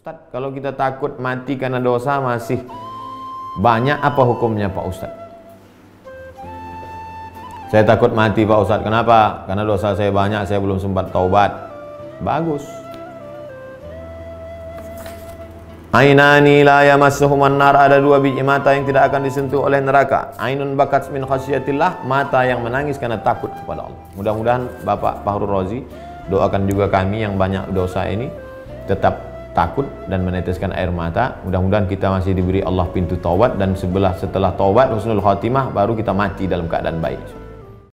Ustadz, kalau kita takut mati karena dosa masih banyak, apa hukumnya Pak Ustadz? Saya takut mati Pak Ustadz, kenapa? Karena dosa saya banyak, saya belum sempat taubat. Bagus. Ainani la yamassuhumun nar, ada dua biji mata yang tidak akan disentuh oleh neraka. Ainun bakat min khasyatillah, mata yang menangis karena takut kepada Allah. Mudah-mudahan Bapak Fahrul Razi doakan juga kami yang banyak dosa ini tetap takut dan meneteskan air mata. Mudah-mudahan kita masih diberi Allah pintu taubat, dan setelah taubat husnul khatimah baru kita mati dalam keadaan baik.